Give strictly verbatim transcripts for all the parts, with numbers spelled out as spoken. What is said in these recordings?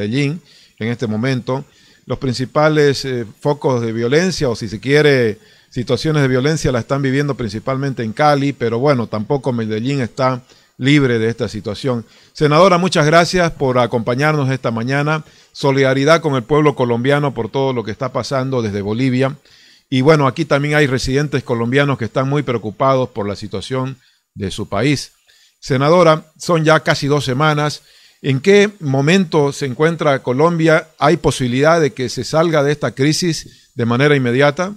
Medellín en este momento. Los principales eh, focos de violencia, o si se quiere, situaciones de violencia, la están viviendo principalmente en Cali, pero bueno, tampoco Medellín está libre de esta situación. Senadora, muchas gracias por acompañarnos esta mañana. Solidaridad con el pueblo colombiano por todo lo que está pasando desde Bolivia. Y bueno, aquí también hay residentes colombianos que están muy preocupados por la situación de su país. Senadora, son ya casi dos semanas. ¿En qué momento se encuentra Colombia? ¿Hay posibilidad de que se salga de esta crisis de manera inmediata?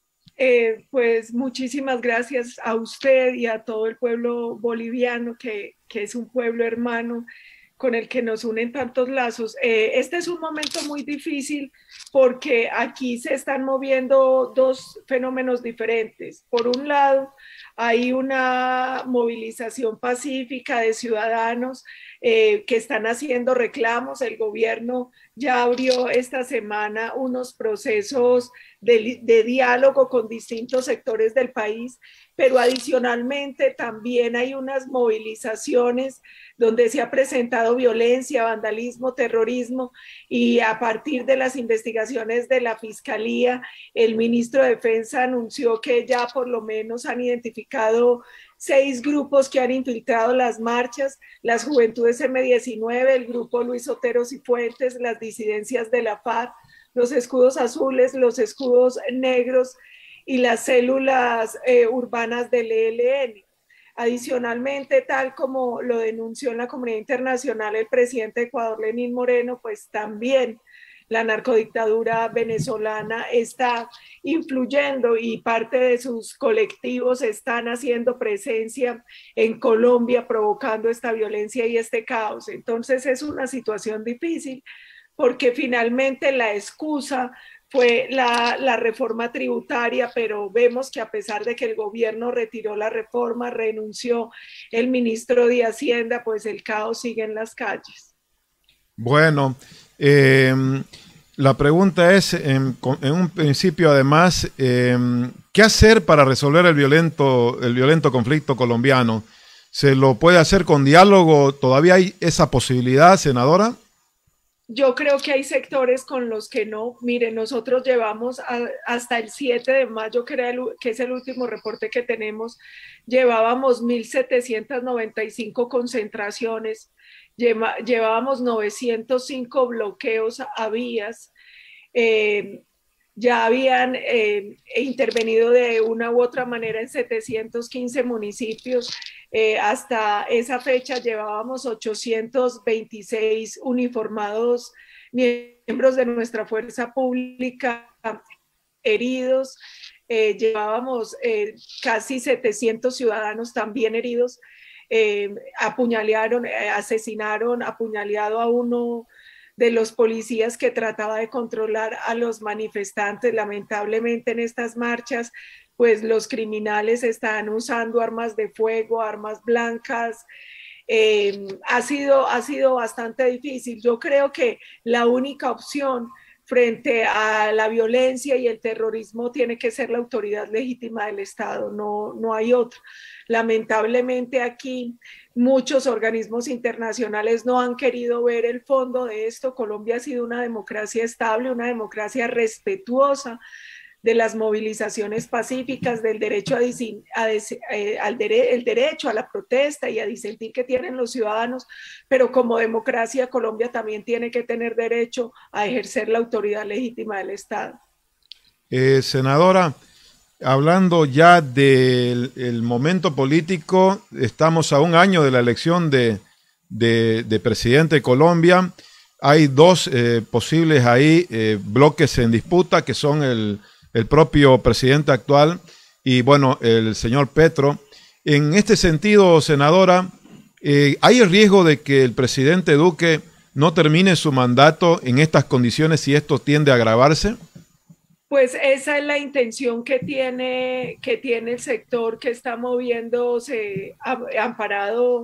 Eh, pues muchísimas gracias a usted y a todo el pueblo boliviano, que, que es un pueblo hermano con el que nos unen tantos lazos. Eh, este es un momento muy difícil porque aquí se están moviendo dos fenómenos diferentes. Por un lado, hay una movilización pacífica de ciudadanos eh, que están haciendo reclamos. El gobierno ya abrió esta semana unos procesos de, de diálogo con distintos sectores del país, pero adicionalmente también hay unas movilizaciones donde se ha presentado violencia, vandalismo, terrorismo, y a partir de las investigaciones de la Fiscalía, el ministro de Defensa anunció que ya por lo menos han identificado seis grupos que han infiltrado las marchas: las Juventudes eme diecinueve, el grupo Luis Otero Cifuentes, las disidencias de la FARC, los escudos azules, los escudos negros y las células eh, urbanas del e ele ene. Adicionalmente, tal como lo denunció en la comunidad internacional el presidente de Ecuador, Lenín Moreno, pues también la narcodictadura venezolana está influyendo y parte de sus colectivos están haciendo presencia en Colombia, provocando esta violencia y este caos. Entonces es una situación difícil porque finalmente la excusa fue la, la reforma tributaria, pero vemos que a pesar de que el gobierno retiró la reforma, renunció el ministro de Hacienda, pues el caos sigue en las calles. Bueno, eh, la pregunta es, en, en un principio además, eh, ¿qué hacer para resolver el violento, el violento conflicto colombiano? ¿Se lo puede hacer con diálogo? ¿Todavía hay esa posibilidad, senadora? Yo creo que hay sectores con los que no. Mire, nosotros llevamos a, hasta el siete de mayo, que, era el, que es el último reporte que tenemos, llevábamos mil setecientas noventa y cinco concentraciones, lleva, llevábamos novecientos cinco bloqueos a vías, eh, ya habían eh, intervenido de una u otra manera en setecientos quince municipios. Eh, hasta esa fecha llevábamos ochocientos veintiséis uniformados, miembros de nuestra fuerza pública heridos. Eh, llevábamos eh, casi setecientos ciudadanos también heridos. Eh, apuñalearon, eh, asesinaron, apuñaleado a uno de los policías que trataba de controlar a los manifestantes. Lamentablemente en estas marchas, pues los criminales están usando armas de fuego, armas blancas. Eh, ha sido, ha sido bastante difícil. Yo creo que la única opción frente a la violencia y el terrorismo tiene que ser la autoridad legítima del Estado, no, no hay otra. Lamentablemente aquí muchos organismos internacionales no han querido ver el fondo de esto. Colombia ha sido una democracia estable, una democracia respetuosa de las movilizaciones pacíficas, del derecho a, a eh, al dere el derecho a la protesta y a disentir que tienen los ciudadanos, pero como democracia Colombia también tiene que tener derecho a ejercer la autoridad legítima del Estado. Eh, senadora, hablando ya del el momento político, estamos a un año de la elección de, de, de presidente de Colombia. Hay dos eh, posibles ahí eh, bloques en disputa, que son el el propio presidente actual y, bueno, el señor Petro. En este sentido, senadora, eh, ¿hay el riesgo de que el presidente Duque no termine su mandato en estas condiciones si esto tiende a agravarse? Pues esa es la intención que tiene, que tiene el sector que está moviéndose amparado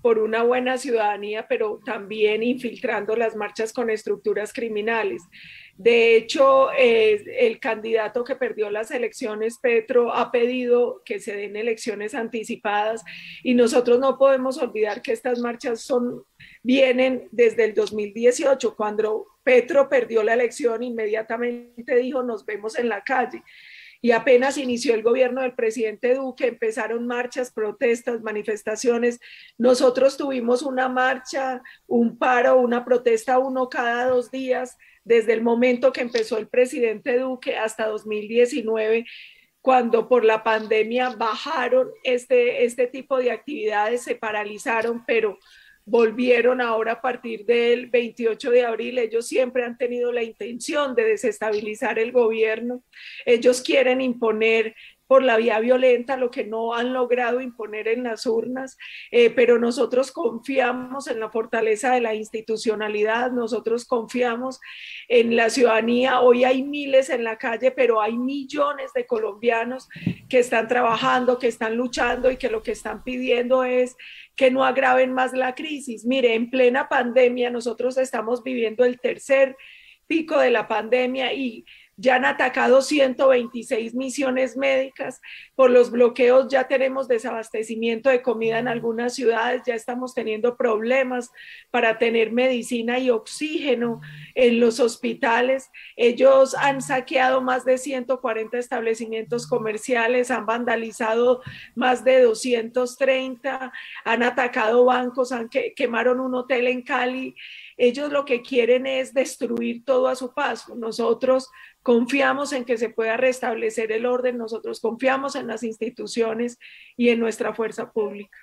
por una buena ciudadanía, pero también infiltrando las marchas con estructuras criminales. De hecho, eh, el candidato que perdió las elecciones, Petro, ha pedido que se den elecciones anticipadas y nosotros no podemos olvidar que estas marchas son, vienen desde el dos mil dieciocho, cuando Petro perdió la elección, inmediatamente dijo nos vemos en la calle. Y apenas inició el gobierno del presidente Duque, empezaron marchas, protestas, manifestaciones. Nosotros tuvimos una marcha, un paro, una protesta, uno cada dos días, desde el momento que empezó el presidente Duque hasta dos mil diecinueve, cuando por la pandemia bajaron este, este tipo de actividades, se paralizaron, pero volvieron ahora a partir del veintiocho de abril. Ellos siempre han tenido la intención de desestabilizar el gobierno. Ellos quieren imponer por la vía violenta lo que no han logrado imponer en las urnas, eh, pero nosotros confiamos en la fortaleza de la institucionalidad, nosotros confiamos en la ciudadanía. Hoy hay miles en la calle, pero hay millones de colombianos que están trabajando, que están luchando y que lo que están pidiendo es que no agraven más la crisis. Mire, en plena pandemia nosotros estamos viviendo el tercer pico de la pandemia y ya han atacado ciento veintiséis misiones médicas. Por los bloqueos ya tenemos desabastecimiento de comida en algunas ciudades, ya estamos teniendo problemas para tener medicina y oxígeno en los hospitales. Ellos han saqueado más de ciento cuarenta establecimientos comerciales, han vandalizado más de doscientos treinta, han atacado bancos, han que, quemaron un hotel en Cali. Ellos lo que quieren es destruir todo a su paso. Nosotros confiamos en que se pueda restablecer el orden, nosotros confiamos en las instituciones y en nuestra fuerza pública.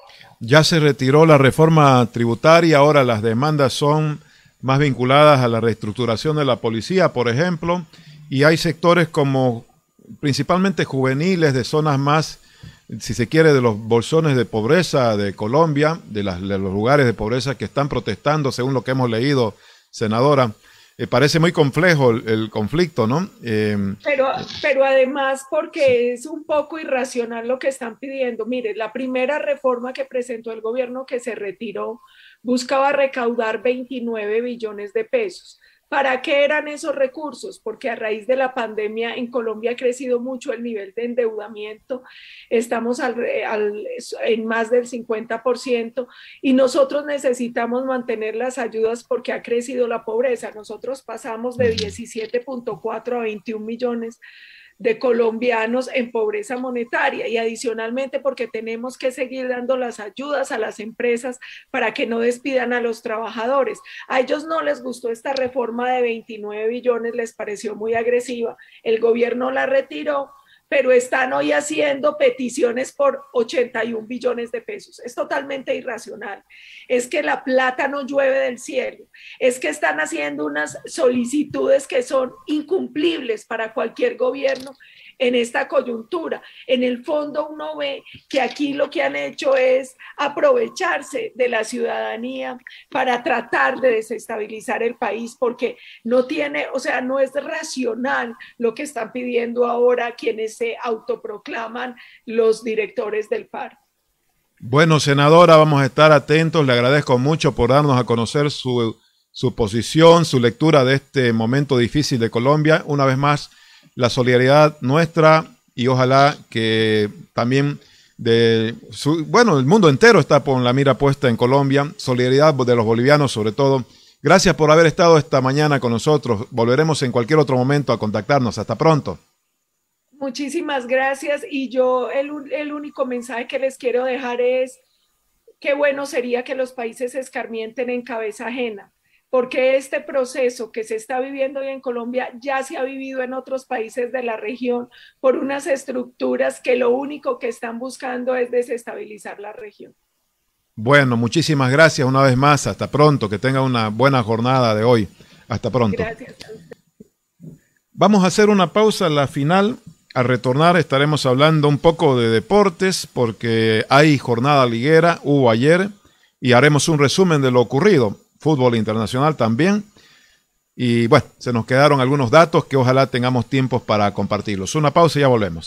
Ya se retiró la reforma tributaria, ahora las demandas son más vinculadas a la reestructuración de la policía, por ejemplo, y hay sectores como principalmente juveniles de zonas más, si se quiere, de los bolsones de pobreza de Colombia, de, las, de los lugares de pobreza que están protestando, según lo que hemos leído, senadora. Eh, parece muy complejo el, el conflicto, ¿no? Eh, pero, pero además porque es un poco irracional lo que están pidiendo. Mire, la primera reforma que presentó el gobierno, que se retiró, buscaba recaudar veintinueve billones de pesos. ¿Para qué eran esos recursos? Porque a raíz de la pandemia en Colombia ha crecido mucho el nivel de endeudamiento, estamos al, al, en más del cincuenta por ciento y nosotros necesitamos mantener las ayudas porque ha crecido la pobreza. Nosotros pasamos de diecisiete punto cuatro a veintiún millones de colombianos en pobreza monetaria y adicionalmente porque tenemos que seguir dando las ayudas a las empresas para que no despidan a los trabajadores. A ellos no les gustó esta reforma de veintinueve billones, les pareció muy agresiva, el gobierno la retiró, pero están hoy haciendo peticiones por ochenta y un billones de pesos. Es totalmente irracional. Es que la plata no llueve del cielo. Es que están haciendo unas solicitudes que son incumplibles para cualquier gobierno en esta coyuntura. En el fondo uno ve que aquí lo que han hecho es aprovecharse de la ciudadanía para tratar de desestabilizar el país, porque no tiene, o sea, no es racional lo que están pidiendo ahora quienes se autoproclaman los directores del paro. Bueno, senadora, vamos a estar atentos. Le agradezco mucho por darnos a conocer su, su posición, su lectura de este momento difícil de Colombia. Una vez más, la solidaridad nuestra y ojalá que también de su, bueno, el mundo entero está con la mira puesta en Colombia, solidaridad de los bolivianos sobre todo. Gracias por haber estado esta mañana con nosotros. Volveremos en cualquier otro momento a contactarnos. Hasta pronto. Muchísimas gracias y yo el, el único mensaje que les quiero dejar es qué bueno sería que los países escarmienten en cabeza ajena, porque este proceso que se está viviendo hoy en Colombia ya se ha vivido en otros países de la región por unas estructuras que lo único que están buscando es desestabilizar la región. Bueno, muchísimas gracias una vez más. Hasta pronto. Que tenga una buena jornada de hoy. Hasta pronto. Gracias a usted. Vamos a hacer una pausa en la final. Al retornar estaremos hablando un poco de deportes porque hay jornada liguera, hubo ayer, y haremos un resumen de lo ocurrido. Fútbol internacional también. Y bueno, se nos quedaron algunos datos que ojalá tengamos tiempo para compartirlos. Una pausa y ya volvemos.